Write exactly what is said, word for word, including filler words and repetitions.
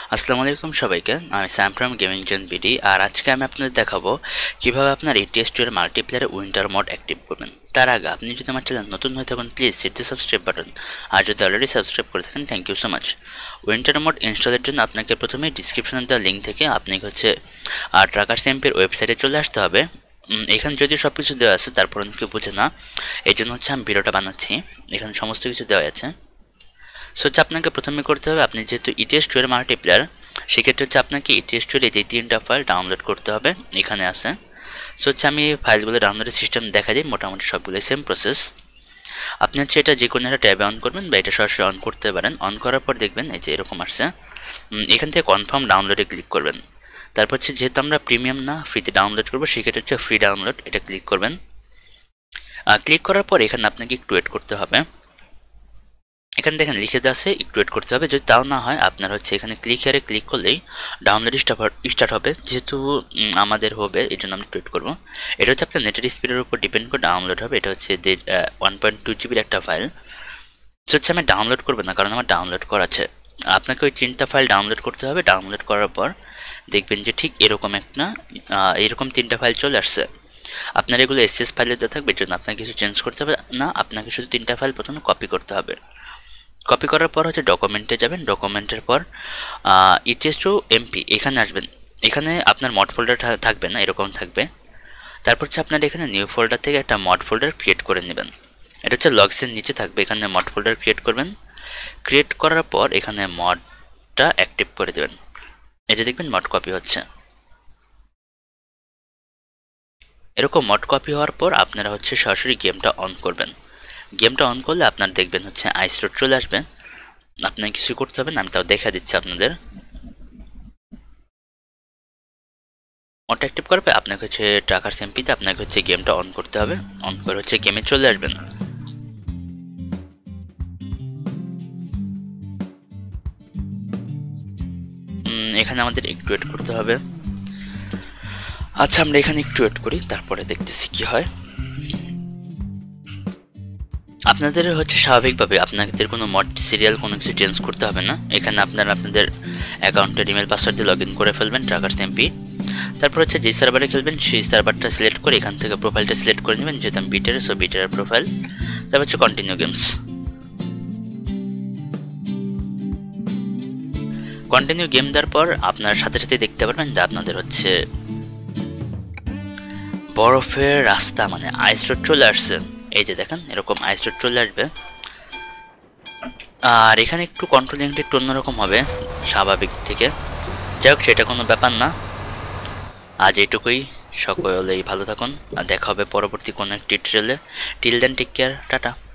আসসালামু আলাইকুম সবাইকে। আমি Sam from Gaming Zone B D. আর আজকে আমি আপনাদের দেখাবো কিভাবে আপনার এটিএস টু এর মাল্টিপ্লেয়ারে উইন্টার মোড অ্যাক্টিভ করবেন। তার আগে আপনি যদি আমার চ্যানেল নতুন হয়ে থাকুন please hit the subscribe button. আর যদি অলরেডি সাবস্ক্রাইব করে থাকেন thank you so much. Winter mod ইনস্টলের জন্য আপনাকে প্রথমে ডিসক্রিপশনে দেওয়া লিঙ্ক থেকে আপনি হচ্ছে ট্রাকারস্যাম্পের ওয়েবসাইটে চলে আসতে হবে। এখানে যদি সব কিছু দেওয়া আছে তারপর কেউ বুঝে না, এই জন্য হচ্ছে আমি ভিডিওটা বানাচ্ছি। এখানে সমস্ত কিছু দেওয়া আছে। সো হচ্ছে আপনাকে প্রথমে করতে হবে, আপনি যেহেতু ইটিএস টু এর মাল্টিপ্লেয়ার সেক্ষেত্রে হচ্ছে আপনাকে ইটিএস টু এর এই যে তিনটা ফাইল ডাউনলোড করতে হবে, এখানে আছে। সো হচ্ছে আমি ফাইলগুলো ডাউনলোডের সিস্টেম দেখা দিই, মোটামুটি সবগুলোই সেম প্রসেস। আপনি হচ্ছে এটা যে কোনো একটা ট্যাবে অন করবেন বা এটা সরাসরি অন করতে পারেন। অন করার পর দেখবেন এই যে এরকম আসছে, এখান থেকে কনফার্ম ডাউনলোডে ক্লিক করবেন। তারপর হচ্ছে যেহেতু আমরা প্রিমিয়াম না ফ্রিতে ডাউনলোড করবো সেক্ষেত্রে হচ্ছে ফ্রি ডাউনলোড, এটা ক্লিক করবেন। ক্লিক করার পর এখানে আপনাকে একটু ওয়েট করতে হবে। এখানে দেখেন লিখে আছে একটু ওয়েট করতে হবে। যদি তাও না হয় আপনার হচ্ছে এখানে ক্লিক হিয়ারে ক্লিক করলেই ডাউনলোড স্টার্ট হবে। যেহেতু আমাদের হবে এই জন্য আমি একটু ওয়েট করবো। এটা হচ্ছে আপনার নেটের স্পিডের উপর ডিপেন্ড করে ডাউনলোড হবে। এটা হচ্ছে যে ওয়ান পয়েন্ট টু জিবির একটা ফাইল। সো হচ্ছে আমি ডাউনলোড করবো না কারণ আমার ডাউনলোড করা আছে। আপনাকে ওই তিনটা ফাইল ডাউনলোড করতে হবে। ডাউনলোড করার পর দেখবেন যে ঠিক এরকম একটা এরকম তিনটা ফাইল চলে আসছে। আপনার এগুলো এসএস ফাইলে দেওয়া থাকবে, এর জন্য আপনাকে কিছু চেঞ্জ করতে হবে না। আপনাকে শুধু তিনটা ফাইল প্রথমে কপি করতে হবে। কপি করার পর হচ্ছে ডকুমেন্টে যাবেন। ডকুমেন্টের পর ইটিএস টু এমপি এখানে আসবেন। এখানে আপনার মড ফোল্ডার থাকবে না, এরকম থাকবে। তারপর হচ্ছে আপনার এখানে নিউ ফোল্ডার থেকে একটা মড ফোল্ডার ক্রিয়েট করে নেবেন। এটা হচ্ছে লগসের নিচে থাকবে, এখানে মড ফোল্ডার ক্রিয়েট করবেন। ক্রিয়েট করার পর এখানে মডটা অ্যাক্টিভ করে দেবেন। এটা দেখবেন মড কপি হচ্ছে। এরকম মড কপি হওয়ার পর আপনারা হচ্ছে সরাসরি গেমটা অন করবেন। গেমটা অন করলে আপনার দেখবেন হচ্ছে আইস রোড চলে আসবে। আপনাকে কিছু করতে হবে না, আমি তাও দেখা দিচ্ছি আপনাদের। মডটা অ্যাক্টিভ করবে আপনাকে হচ্ছে ট্রাকারস্যাম্পতে আপনাকে হচ্ছে গেমটা অন করতে হবে। অন করে হচ্ছে গেমে চলে আসবেন। এখানে আমাদের একটু ওয়েট করতে হবে। আচ্ছা আমরা এখানে একটু ওয়েট করি, তারপরে দেখতেছি কি হয়। আপনাদের হচ্ছে স্বাভাবিকভাবে আপনাদের কোনো মড সিরিয়াল কোনো কিছু চেঞ্জ করতে হবে না। এখানে আপনারা আপনাদের অ্যাকাউন্টের ইমেল পাসওয়ার্ড দিয়ে লগ ইন করে ফেলবেন ট্রাকারস্যাম্প। তারপর হচ্ছে যে সার্ভারে খেলবেন সেই সার্ভারটা সিলেক্ট করে এখান থেকে প্রোফাইলটা সিলেক্ট করে নেবেন, যেহেতু আমি বিটারে, সো বিটারের প্রোফাইল। তারপর হচ্ছে কন্টিনিউ গেমস। কন্টিনিউ গেম দেওয়ার পর আপনার সাথে সাথে দেখতে পারবেন যে আপনাদের হচ্ছে বরফের রাস্তা মানে আইস রোড চলে আসছে। এই যে দেখেন এরকম আইস রোড চলে আসবে। আর এখানে একটু কন্ট্রোলিংটা একটু অন্যরকম হবে স্বাভাবিক থেকে। যাই হোক সেটা কোনো ব্যাপার না। আজ এইটুকুই, সকলেই ভালো থাকুন আর দেখা হবে পরবর্তী কোনো একটি টিউটোরিয়ালে। Till then take care, tata.